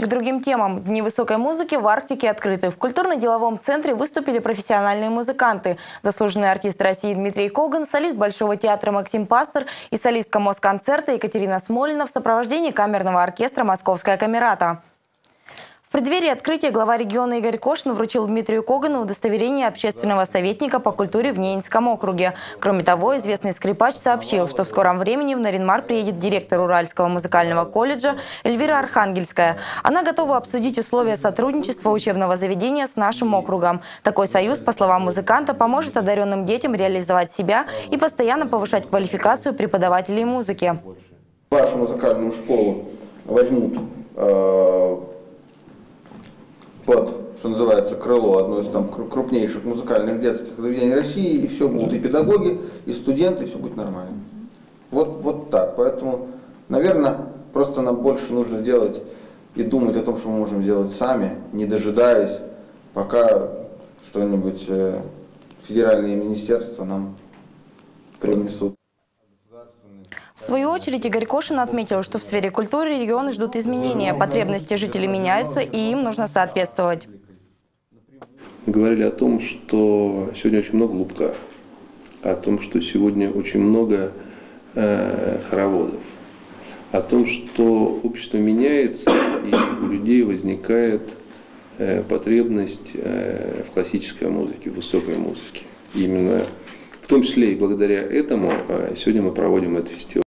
К другим темам. Дни высокой музыки в Арктике открыты. В культурно-деловом центре выступили профессиональные музыканты. Заслуженный артист России Дмитрий Коган, солист Большого театра Максим Пастор и солистка Москонцерта Екатерина Смолина в сопровождении камерного оркестра «Московская камерата». В преддверии открытия глава региона Игорь Кошин вручил Дмитрию Когану удостоверение общественного советника по культуре в Ненецком округе. Кроме того, известный скрипач сообщил, что в скором времени в Нарьян-Мар приедет директор Уральского музыкального колледжа Эльвира Архангельская. Она готова обсудить условия сотрудничества учебного заведения с нашим округом. Такой союз, по словам музыканта, поможет одаренным детям реализовать себя и постоянно повышать квалификацию преподавателей музыки. Вашу музыкальную школу возьмут под, что называется, крыло одной из крупнейших музыкальных детских заведений России, и все будут и педагоги, и студенты, и все будет нормально. Вот так. Поэтому, наверное, просто нам больше нужно делать и думать о том, что мы можем сделать сами, не дожидаясь, пока что-нибудь федеральные министерства нам принесут. В свою очередь Игорь Кошин отметил, что в сфере культуры регионы ждут изменения, потребности жителей меняются, и им нужно соответствовать. Говорили о том, что сегодня очень много лубка, о том, что сегодня очень много хороводов, о том, что общество меняется, и у людей возникает потребность в классической музыке, в высокой музыке. Именно в том числе и благодаря этому сегодня мы проводим этот фестиваль.